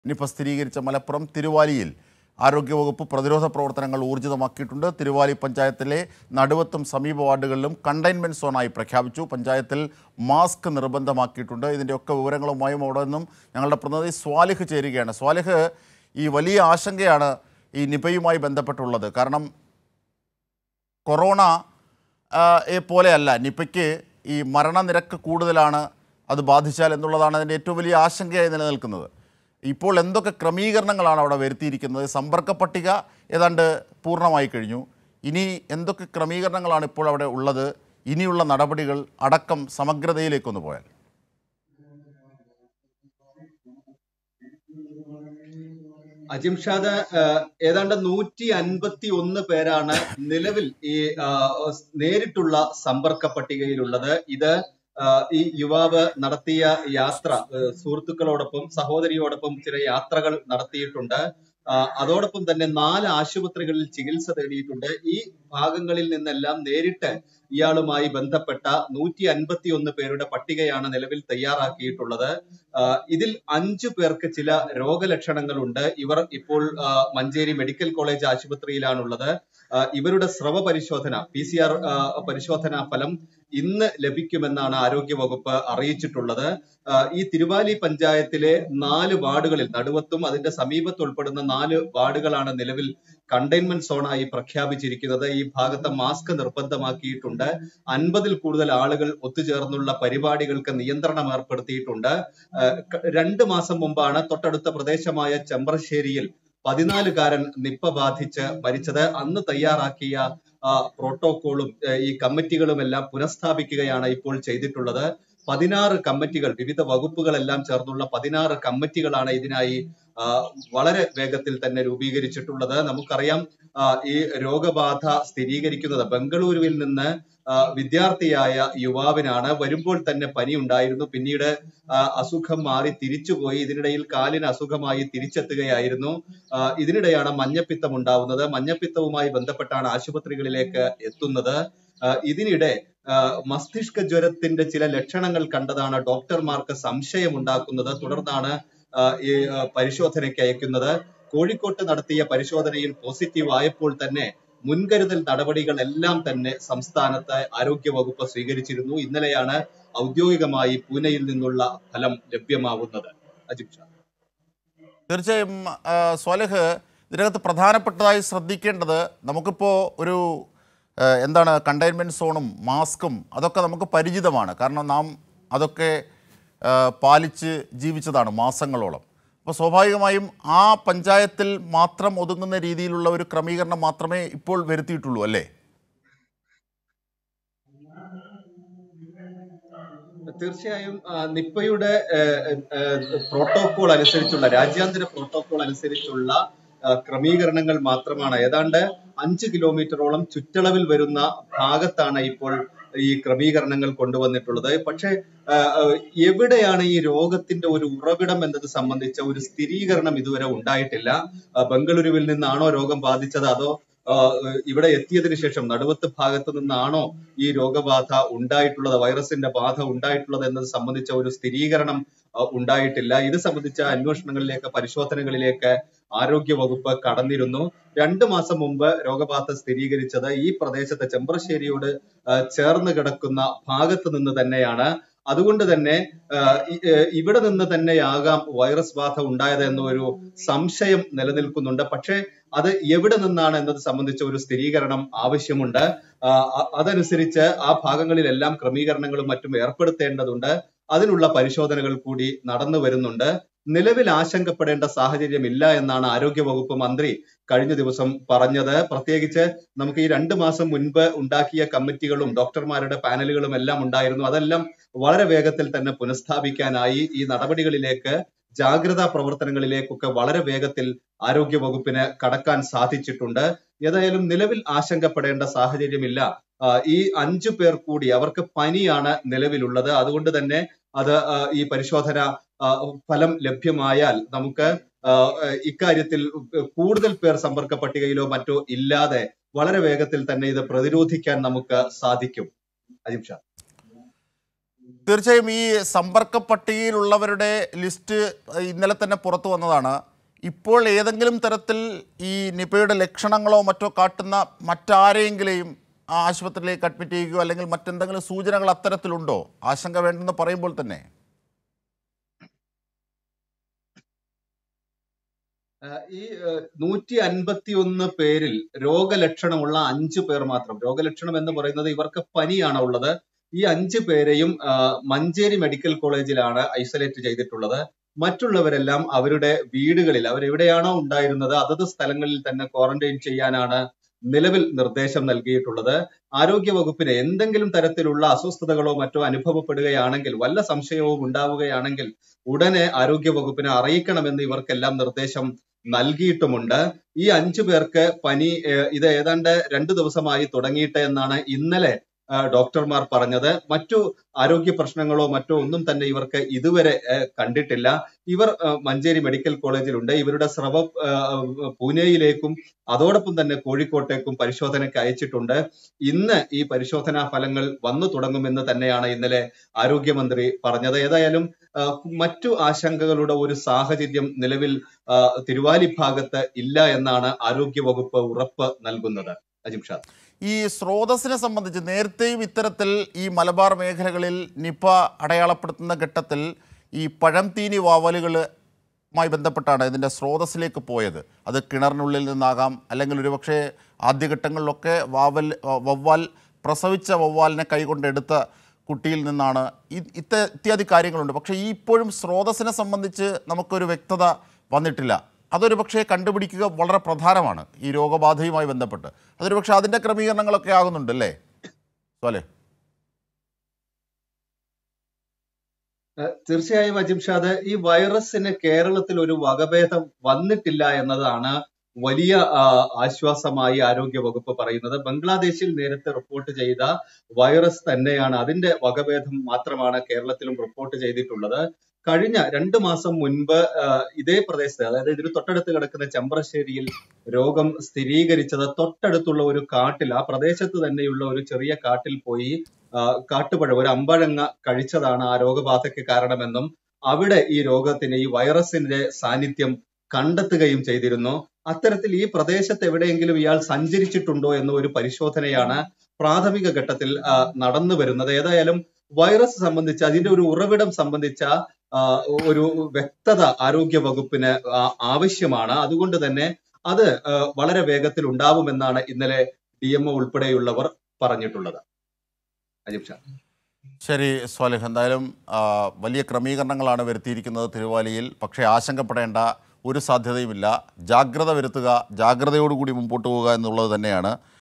Nipah സ്ഥിരീകരിച്ച മലപ്പുറം തിരുവാലിയിൽ ആരോഗ്യവകുപ്പ് പ്രതിരോധ പ്രവർത്തനങ്ങൾ ഊർജിതമാക്കിയിട്ടുണ്ട്. തിരുവാലി പഞ്ചായത്തിലെ നടുവത്തും സമീപ വാർഡുകളിലും കണ്ടെയ്ൻമെൻറ് സോണായി പ്രഖ്യാപിച്ചു. പഞ്ചായത്തിൽ മാസ്ക് നിർബന്ധമാക്കിയിട്ടുണ്ട്. ഇതിൻ്റെയൊക്കെ വിവരങ്ങളുമായും അവിടെ നിന്നും ഞങ്ങളുടെ പ്രതിനിധി സ്വാലിഹ് ചേരുകയാണ്. സ്വാലിഹ്, ഈ വലിയ ആശങ്കയാണ് ഈ നിപയുമായി ബന്ധപ്പെട്ടുള്ളത്. കാരണം കൊറോണ പോലെയല്ല, നിപയ്ക്ക് ഈ മരണനിരക്ക് കൂടുതലാണ് അത് ബാധിച്ചാൽ എന്നുള്ളതാണ് അതിൻ്റെ ഏറ്റവും വലിയ ആശങ്കയായി നിലനിൽക്കുന്നത്. ഇപ്പോൾ എന്തൊക്കെ ക്രമീകരണങ്ങളാണ് അവിടെ വരുത്തിയിരിക്കുന്നത്? സമ്പർക്ക പട്ടിക ഏതാണ്ട് പൂർണ്ണമായി കഴിഞ്ഞു. ഇനി എന്തൊക്കെ ക്രമീകരണങ്ങളാണ് ഇപ്പോൾ അവിടെ ഉള്ളത്? ഇനിയുള്ള നടപടികൾ അടക്കം സമഗ്രതയിലേക്കൊന്ന് പോയാൽ. അജിംഷാദ്, ഏതാണ്ട് 151 പേരാണ് നിലവിൽ ഈ നേരിട്ടുള്ള സമ്പർക്ക പട്ടികയിലുള്ളത്. ഇത് ഈ യുവാവ് നടത്തിയ യാത്ര, സുഹൃത്തുക്കളോടൊപ്പം സഹോദരിയോടൊപ്പം ചില യാത്രകൾ നടത്തിയിട്ടുണ്ട്. അതോടൊപ്പം തന്നെ 4 ആശുപത്രികളിൽ ചികിത്സ തേടിയിട്ടുണ്ട്. ഈ ഭാഗങ്ങളിൽ നിന്നെല്ലാം നേരിട്ട് ഇയാളുമായി ബന്ധപ്പെട്ട 151 പേരുടെ പട്ടികയാണ് നിലവിൽ തയ്യാറാക്കിയിട്ടുള്ളത്. ഇതിൽ 5 പേർക്ക് ചില രോഗലക്ഷണങ്ങളുണ്ട്. ഇവർ ഇപ്പോൾ മഞ്ചേരി മെഡിക്കൽ കോളേജ് ആശുപത്രിയിലാണുള്ളത്. ഇവരുടെ സ്രവ പരിശോധന, PCR പരിശോധനാ ഫലം ഇന്ന് ലഭിക്കുമെന്നാണ് ആരോഗ്യവകുപ്പ് അറിയിച്ചിട്ടുള്ളത്. ഈ തിരുവാലി പഞ്ചായത്തിലെ 4 വാർഡുകളിൽ, നടുവത്തും അതിന്റെ സമീപത്ത് ഉൾപ്പെടുന്ന 4 വാർഡുകളാണ് നിലവിൽ കണ്ടെയ്ൻമെന്റ് സോണായി പ്രഖ്യാപിച്ചിരിക്കുന്നത്. ഈ ഭാഗത്ത് മാസ്ക് നിർബന്ധമാക്കിയിട്ടുണ്ട്. 50-ൽ കൂടുതൽ ആളുകൾ ഒത്തുചേർന്നുള്ള പരിപാടികൾക്ക് നിയന്ത്രണം ഏർപ്പെടുത്തിയിട്ടുണ്ട്. 2 മാസം മുമ്പാണ് തൊട്ടടുത്ത പ്രദേശമായ ചെമ്പ്രശ്ശേരിയിൽ 14കാരൻ നിപ്പ ബാധിച്ച് മരിച്ചത്. അന്ന് തയ്യാറാക്കിയ പ്രോട്ടോകോളും ഈ കമ്മിറ്റികളും എല്ലാം പുനഃസ്ഥാപിക്കുകയാണ് ഇപ്പോൾ ചെയ്തിട്ടുള്ളത്. 16 കമ്മിറ്റികൾ, വിവിധ വകുപ്പുകളെല്ലാം ചേർന്നുള്ള 16 കമ്മിറ്റികളാണ് ഇതിനായി വളരെ വേഗത്തിൽ തന്നെ രൂപീകരിച്ചിട്ടുള്ളത്. നമുക്കറിയാം, ഈ രോഗബാധ സ്ഥിരീകരിക്കുന്നത് ബംഗളൂരുവിൽ നിന്ന് വിദ്യാർത്ഥിയായ യുവാവിനാണ്. വരുമ്പോൾ തന്നെ പനി ഉണ്ടായിരുന്നു. പിന്നീട് അസുഖം മാറി തിരിച്ചുപോയി. ഇതിനിടയിൽ കാലിന് അസുഖമായി തിരിച്ചെത്തുകയായിരുന്നു. ഇതിനിടെയാണ് മഞ്ഞപ്പിത്തം ഉണ്ടാവുന്നത്. മഞ്ഞപ്പിത്തവുമായി ബന്ധപ്പെട്ടാണ് ആശുപത്രികളിലേക്ക് എത്തുന്നത്. ഇതിനിടെ മസ്തിഷ്ക ജ്വരത്തിന്റെ ചില ലക്ഷണങ്ങൾ കണ്ടതാണ് ഡോക്ടർമാർക്ക് സംശയമുണ്ടാക്കുന്നത്. തുടർന്നാണ് ഈ പരിശോധനയ്ക്ക് അയക്കുന്നത്. കോഴിക്കോട്ട് നടത്തിയ പരിശോധനയിൽ പോസിറ്റീവ് ആയപ്പോൾ തന്നെ മുൻകരുതൽ നടപടികളെല്ലാം തന്നെ സംസ്ഥാനത്ത് ആരോഗ്യവകുപ്പ് സ്വീകരിച്ചിരുന്നു. ഇന്നലെയാണ് ഔദ്യോഗികമായി പൂനെയിൽ നിന്നുള്ള ഫലം ലഭ്യമാവുന്നത്. അജിത് ഷാ. തീർച്ചയായും സ്വാലിഹ്, ഇതിനകത്ത് പ്രധാനപ്പെട്ടതായി ശ്രദ്ധിക്കേണ്ടത്, നമുക്കിപ്പോൾ ഒരു കണ്ടെയ്ൻമെൻറ് സോണും മാസ്കും അതൊക്കെ നമുക്ക് പരിചിതമാണ്. കാരണം നാം അതൊക്കെ പാലിച്ച് ജീവിച്ചതാണ് മാസങ്ങളോളം. അപ്പോൾ സ്വാഭാവികമായും ആ പഞ്ചായത്തിൽ മാത്രം ഒതുങ്ങുന്ന രീതിയിലുള്ള ഒരു ക്രമീകരണം മാത്രമേ ഇപ്പോൾ വരുത്തിയിട്ടുള്ളൂ, അല്ലേ? തീർച്ചയായും നിപ്പയുടെ പ്രോട്ടോകോൾ അനുസരിച്ചുള്ള, രാജ്യാന്തര പ്രോട്ടോകോൾ അനുസരിച്ചുള്ള ക്രമീകരണങ്ങൾ മാത്രമാണ്. ഏതാണ്ട് 5 കിലോമീറ്ററോളം ചുറ്റളവിൽ വരുന്ന ഭാഗത്താണ് ഇപ്പോൾ ഈ ക്രമീകരണങ്ങൾ കൊണ്ടുവന്നിട്ടുള്ളത്. പക്ഷേ എവിടെയാണ് ഈ രോഗത്തിന്റെ ഒരു ഉറവിടം എന്നത് സംബന്ധിച്ച ഒരു സ്ഥിരീകരണം ഇതുവരെ ഉണ്ടായിട്ടില്ല. ബംഗളൂരുവിൽ നിന്നാണോ രോഗം ബാധിച്ചത്, അതോ ഇവിടെ എത്തിയതിനു ശേഷം നടുവത്ത് ഭാഗത്ത് നിന്നാണോ ഈ രോഗബാധ ഉണ്ടായിട്ടുള്ളത്, വൈറസിന്റെ ബാധ ഉണ്ടായിട്ടുള്ളത് എന്നത് സംബന്ധിച്ച ഒരു സ്ഥിരീകരണം ഉണ്ടായിട്ടില്ല. ഇത് സംബന്ധിച്ച അന്വേഷണങ്ങളിലേക്ക്, പരിശോധനകളിലേക്ക് ആരോഗ്യവകുപ്പ് കടന്നിരുന്നു. 2 മാസം മുമ്പ് രോഗബാധ സ്ഥിരീകരിച്ചത് ഈ പ്രദേശത്തെ ചെമ്പ്രശ്ശേരിയോട് ചേർന്ന് കിടക്കുന്ന ഭാഗത്ത് നിന്ന് തന്നെയാണ്. അതുകൊണ്ട് തന്നെ ഇവിടെ നിന്ന് തന്നെയാകാം വൈറസ് ബാധ ഉണ്ടായത് എന്നൊരു സംശയം നിലനിൽക്കുന്നുണ്ട്. പക്ഷേ അത് എവിടെ നിന്നാണ് എന്നത് സംബന്ധിച്ച ഒരു സ്ഥിരീകരണം ആവശ്യമുണ്ട്. അതനുസരിച്ച് ആ ഭാഗങ്ങളിലെല്ലാം ക്രമീകരണങ്ങളും മറ്റും ഏർപ്പെടുത്തേണ്ടതുണ്ട്. അതിനുള്ള പരിശോധനകൾ കൂടി നടന്നു വരുന്നുണ്ട്. നിലവിൽ ആശങ്കപ്പെടേണ്ട സാഹചര്യമില്ല എന്നാണ് ആരോഗ്യവകുപ്പ് മന്ത്രി കഴിഞ്ഞ ദിവസം പറഞ്ഞത്. പ്രത്യേകിച്ച് നമുക്ക് ഈ 2 മാസം മുൻപ് ഉണ്ടാക്കിയ കമ്മിറ്റികളും ഡോക്ടർമാരുടെ പാനലുകളും എല്ലാം ഉണ്ടായിരുന്നു. അതെല്ലാം വളരെ വേഗത്തിൽ തന്നെ പുനഃസ്ഥാപിക്കാനായി. ഈ നടപടികളിലേക്ക്, ജാഗ്രതാ പ്രവർത്തനങ്ങളിലേക്കൊക്കെ വളരെ വേഗത്തിൽ ആരോഗ്യവകുപ്പിന് കടക്കാൻ സാധിച്ചിട്ടുണ്ട്. ഏതായാലും നിലവിൽ ആശങ്കപ്പെടേണ്ട സാഹചര്യമില്ല. ഈ 5 പേർ കൂടി, അവർക്ക് പനിയാണ് നിലവിലുള്ളത്. അതുകൊണ്ട് തന്നെ അത് ഈ പരിശോധന ഫലം ലഭ്യമായാൽ നമുക്ക് ഇക്കാര്യത്തിൽ കൂടുതൽ പേർ സമ്പർക്ക പട്ടികയിലോ മറ്റോ ഇല്ലാതെ വളരെ വേഗത്തിൽ തന്നെ ഇത് പ്രതിരോധിക്കാൻ നമുക്ക് സാധിക്കും. അജിത് ഷാ. തീർച്ചയായും ഈ സമ്പർക്ക പട്ടികയിലുള്ളവരുടെ ലിസ്റ്റ് ഇന്നലെ തന്നെ പുറത്തു വന്നതാണ്. ഇപ്പോൾ ഏതെങ്കിലും തരത്തിൽ ഈ നിപയുടെ ലക്ഷണങ്ങളോ മറ്റോ കാട്ടുന്ന മറ്റാരെയെങ്കിലും ആശുപത്രിയിലേക്ക് അഡ്മിറ്റ് ചെയ്യുകയോ അല്ലെങ്കിൽ മറ്റെന്തെങ്കിലും സൂചനകൾ അത്തരത്തിലുണ്ടോ? ആശങ്ക വേണ്ടെന്ന് പറയുമ്പോൾ തന്നെ ഈ 151 പേരിൽ രോഗലക്ഷണമുള്ള 5 പേർ മാത്രം. രോഗലക്ഷണം എന്ന് പറയുന്നത് ഇവർക്ക് പനിയാണ് ഉള്ളത്. ഈ 5 പേരെയും മഞ്ചേരി മെഡിക്കൽ കോളേജിലാണ് ഐസൊലേറ്റ് ചെയ്തിട്ടുള്ളത്. മറ്റുള്ളവരെല്ലാം അവരുടെ വീടുകളിൽ അവരെവിടെയാണോ ഉണ്ടായിരുന്നത് അതത് സ്ഥലങ്ങളിൽ തന്നെ ക്വാറന്റൈൻ ചെയ്യാനാണ് നിലവിൽ നിർദ്ദേശം നൽകിയിട്ടുള്ളത്. ആരോഗ്യ വകുപ്പിന് എന്തെങ്കിലും തരത്തിലുള്ള അസ്വസ്ഥതകളോ മറ്റോ അനുഭവപ്പെടുകയാണെങ്കിൽ, വല്ല സംശയവും ഉണ്ടാവുകയാണെങ്കിൽ ഉടനെ ആരോഗ്യ വകുപ്പിനെ അറിയിക്കണമെന്ന് ഇവർക്കെല്ലാം നിർദ്ദേശം നൽകിയിട്ടുമുണ്ട്. ഈ 5 പേർക്ക് പനി ഇത് ഏതാണ്ട് 2 ദിവസമായി തുടങ്ങിയിട്ട് എന്നാണ് ഇന്നലെ ഡോക്ടർമാർ പറഞ്ഞത്. മറ്റു ആരോഗ്യ പ്രശ്നങ്ങളോ മറ്റോ ഒന്നും തന്നെ ഇവർക്ക് ഇതുവരെ കണ്ടിട്ടില്ല. ഇവർ മഞ്ചേരി മെഡിക്കൽ കോളേജിലുണ്ട്. ഇവരുടെ സ്രവം പൂനെയിലേക്കും അതോടൊപ്പം തന്നെ കോഴിക്കോട്ടേക്കും പരിശോധനയ്ക്ക് അയച്ചിട്ടുണ്ട്. ഇന്ന് ഈ പരിശോധനാ ഫലങ്ങൾ വന്നു തുടങ്ങുമെന്ന് തന്നെയാണ് ഇന്നലെ ആരോഗ്യമന്ത്രി പറഞ്ഞത്. ഏതായാലും മറ്റു ആശങ്കകളുടെ ഒരു സാഹചര്യം നിലവിൽ തിരുവാലി ഭാഗത്ത് ഇല്ല എന്നാണ് ആരോഗ്യ വകുപ്പ് ഉറപ്പ് നൽകുന്നത്. അജിംഷാദ്, ഈ സ്രോതസ്സിനെ സംബന്ധിച്ച് നേരത്തെയും ഇത്തരത്തിൽ ഈ മലബാർ മേഖലകളിൽ നിപ അടയാളപ്പെടുത്തുന്ന ഘട്ടത്തിൽ ഈ പഴംതീനി വാവലുകളുമായി ബന്ധപ്പെട്ടാണ് ഇതിൻ്റെ സ്രോതസ്സിലേക്ക് പോയത്. അത് കിണറിനുള്ളിൽ നിന്നാകാം, അല്ലെങ്കിൽ ഒരുപക്ഷെ ആദ്യഘട്ടങ്ങളിലൊക്കെ വവ്വാൽ പ്രസവിച്ച വവ്വാലിനെ കൈകൊണ്ടെടുത്ത കുട്ടിയിൽ നിന്നാണ് ഇത്യാദി കാര്യങ്ങളുണ്ട്. പക്ഷേ ഈ ഇപ്പോഴും സ്രോതസ്സിനെ സംബന്ധിച്ച് നമുക്കൊരു വ്യക്തത വന്നിട്ടില്ല. അതൊരു പക്ഷേ കണ്ടുപിടിക്കുക വളരെ പ്രധാനമാണ് ഈ രോഗബാധയുമായി ബന്ധപ്പെട്ട്. അതൊരു പക്ഷേ അതിൻ്റെ ക്രമീകരണങ്ങളൊക്കെ ആകുന്നുണ്ടല്ലേ സോലെ? തീർച്ചയായും അജിംഷാദ്, ഈ വൈറസിന് കേരളത്തിൽ ഒരു വകഭേദം വന്നിട്ടില്ല എന്നതാണ് വലിയ ആശ്വാസമായി ആരോഗ്യ വകുപ്പ് പറയുന്നത്. ബംഗ്ലാദേശിൽ നേരത്തെ റിപ്പോർട്ട് ചെയ്ത വൈറസ് തന്നെയാണ്, അതിന്റെ വകഭേദം മാത്രമാണ് കേരളത്തിലും റിപ്പോർട്ട് ചെയ്തിട്ടുള്ളത്. കഴിഞ്ഞ 2 മാസം മുൻപ് ഇതേ പ്രദേശത്ത്, അതായത് ഇതിന് തൊട്ടടുത്ത് കിടക്കുന്ന ചെമ്പ്രശ്ശേരിയിൽ രോഗം സ്ഥിരീകരിച്ചത് തൊട്ടടുത്തുള്ള ഒരു കാട്ടിൽ, ആ പ്രദേശത്ത് തന്നെയുള്ള ഒരു ചെറിയ കാട്ടിൽ പോയി കാട്ടുപഴം, ഒരു അമ്പഴങ്ങ കഴിച്ചതാണ് ആ രോഗബാധയ്ക്ക് കാരണമെന്നും അവിടെ ഈ രോഗത്തിന്, ഈ വൈറസിന്റെ സാന്നിധ്യം കണ്ടെത്തുകയും ചെയ്തിരുന്നു. അത്തരത്തിൽ ഈ പ്രദേശത്ത് എവിടെയെങ്കിലും ഇയാൾ സഞ്ചരിച്ചിട്ടുണ്ടോ എന്ന ഒരു പരിശോധനയാണ് പ്രാഥമിക ഘട്ടത്തിൽ നടന്നു വരുന്നത്. ഏതായാലും വൈറസ് സംബന്ധിച്ച്, അതിന്റെ ഒരു ഉറവിടം സംബന്ധിച്ച ഒരു വ്യക്തത ആരോഗ്യ വകുപ്പിന് ആവശ്യമാണ്. അതുകൊണ്ട് തന്നെ അത് വളരെ വേഗത്തിൽ ഉണ്ടാവുമെന്നാണ് ഇന്നലെ DMO ഉൾപ്പെടെയുള്ളവർ പറഞ്ഞിട്ടുള്ളത്. അജിംഷാ, ശരി സ്വാലിഹ്, എന്തായാലും വലിയ ക്രമീകരണങ്ങളാണ് വരുത്തിയിരിക്കുന്നത് തിരുവാലിയിൽ. പക്ഷേ ആശങ്കപ്പെടേണ്ട ഒരു സാധ്യതയുമില്ല. ജാഗ്രത വരുത്തുക, ജാഗ്രതയോടുകൂടി മുമ്പോട്ട് പോവുക എന്നുള്ളത് തന്നെയാണ്